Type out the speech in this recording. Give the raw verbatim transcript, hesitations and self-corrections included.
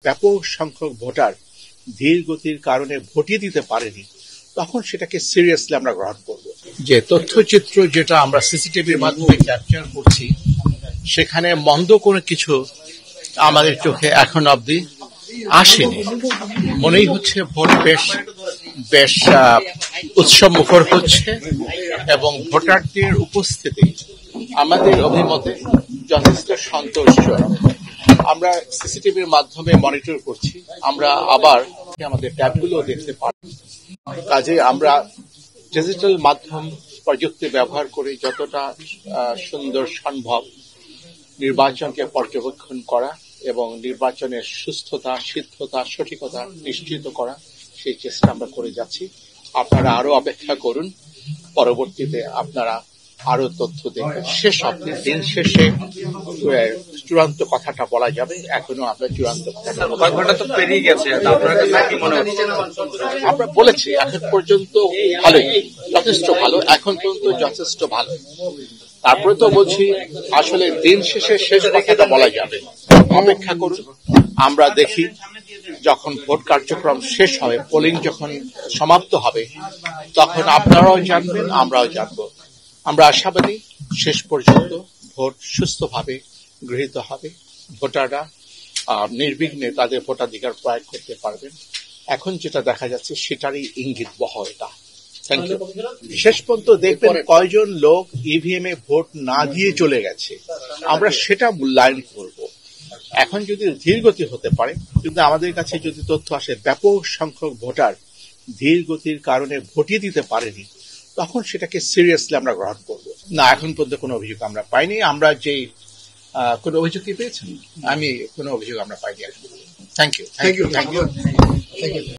ব্যাপক সংখ্যক ভোটার ধীর গতির কারণে ভোটই দিতে পারেনি, তখন সেটাকে সিরিয়াসলি আমরা গ্রহণ করব। যে তথ্যচিত্র যেটা আমরা সিসিটিভির মাধ্যমে ক্যাপচার করছি, সেখানে মন্দ কোনো কিছু আমাদের চোখে এখন অবধি আসেনি। মনেই হচ্ছে ভোট বেশ বেশ উৎসব মুখর হচ্ছে এবং ভোটারদের উপস্থিতি আমাদের অভিমতে যথেষ্ট সন্তোষজনক। আমরা সিসিটিভির মাধ্যমে মনিটর করছি, আমরা আবার আমাদের ট্যাবগুলো দেখতে পারি। কাজে আমরা ডিজিটাল মাধ্যম প্রযুক্তি ব্যবহার করে যতটা সুন্দর সম্ভব নির্বাচনকে পর্যবেক্ষণ করা এবং নির্বাচনের সুস্থতা, সিদ্ধতা, সঠিকতা নিশ্চিত করা, সেই চেষ্টা আমরা করে যাচ্ছি। আপনারা আরো অপেক্ষা করুন, পরবর্তীতে আপনারা আরো তথ্য দেখবেন। শেষ অবধি দিন শেষে চূড়ান্ত কথাটা বলা যাবে, এখনো আমরা চূড়ান্ত ঘন্টা তো পেরিয়ে গেছে, আমরা বলেছি এখন পর্যন্ত ভালোই, যথেষ্ট ভালো, এখন পর্যন্ত যথেষ্ট ভালো। তারপরে তো বলছি আসলে দিন শেষে শেষ কথাটা বলা যাবে, অপেক্ষা করুন। আমরা দেখি যখন ভোট কার্যক্রম শেষ হবে, পোলিং যখন সমাপ্ত হবে, তখন আপনারাও জানবেন, আমরাও জানবো। আমরা আশাবাদী শেষ পর্যন্ত ভোট সুস্থভাবে গৃহীত হবে, ভোটাররা নির্বিঘ্নে তাদের ভোটাধিকার প্রয়োগ করতে পারবেন। এখন যেটা দেখা যাচ্ছে সেটারই ইঙ্গিত বহ এটা। Thank you. শেষ পর্যন্ত দেখবেন কয়জন লোক ইভিএম এ ভোট না দিয়ে চলে গেছে, আমরা সেটা মূল্যায়ন করব। এখন যদি ধীর গতি হতে পারে, কিন্তু আমাদের কাছে যদি তথ্য আসে ব্যাপক সংখ্যক ভোটার ধীর গতির কারণে ভোটই দিতে পারেনি, তখন সেটাকে সিরিয়াসলি আমরা গ্রহণ করব। না, এখন পর্যন্ত কোনো অভিযোগ আমরা পাইনি। আমরা যে কোনো অভিযোগ কি পেয়েছেন? আমি কোনো অভিযোগ আমরা পাইনি। Thank you thank you thank you thank you